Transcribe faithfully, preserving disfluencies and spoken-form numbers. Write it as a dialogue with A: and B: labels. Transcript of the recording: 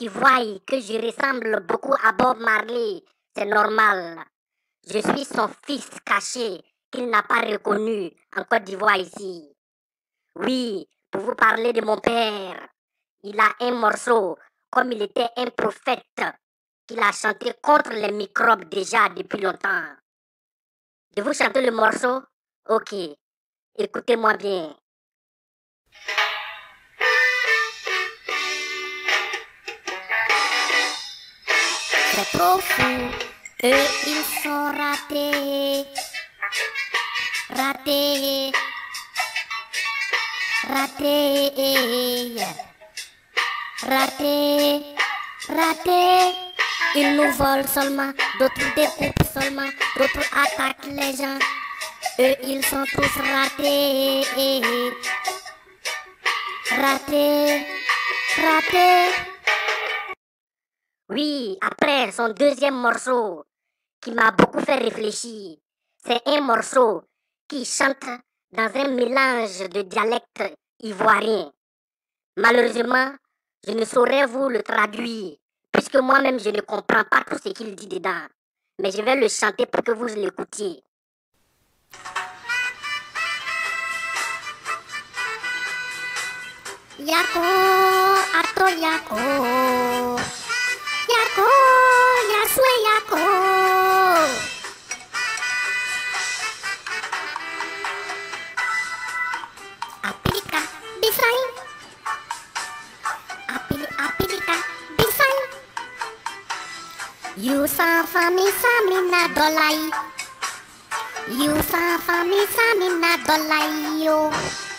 A: qui voient que je ressemble beaucoup à Bob Marley, c'est normal. Je suis son fils caché qu'il n'a pas reconnu en Côte d'Ivoire ici. Oui, pour vous parler de mon père, il a un morceau, comme il était un prophète, qu'il a chanté contre les microbes déjà depuis longtemps. Je vous chanter le morceau? Ok, écoutez-moi bien. C'est trop fou, eux ils sont ratés, ratés, ratés, ratés, ratés. Ils nous volent seulement, d'autres découpent seulement, d'autres attaquent les gens. Eux ils sont tous ratés, ratés, ratés. Oui, après son deuxième morceau, qui m'a beaucoup fait réfléchir, c'est un morceau qui chante dans un mélange de dialectes ivoiriens. Malheureusement, je ne saurais vous le traduire, puisque moi-même je ne comprends pas tout ce qu'il dit dedans. Mais je vais le chanter pour que vous l'écoutiez. Yako, ato yako, yako, yaswe yako. Apilika, bisai. Apili, apilika, bisai. You sa fami sami na dolai. You sa fami sami na dolai yo.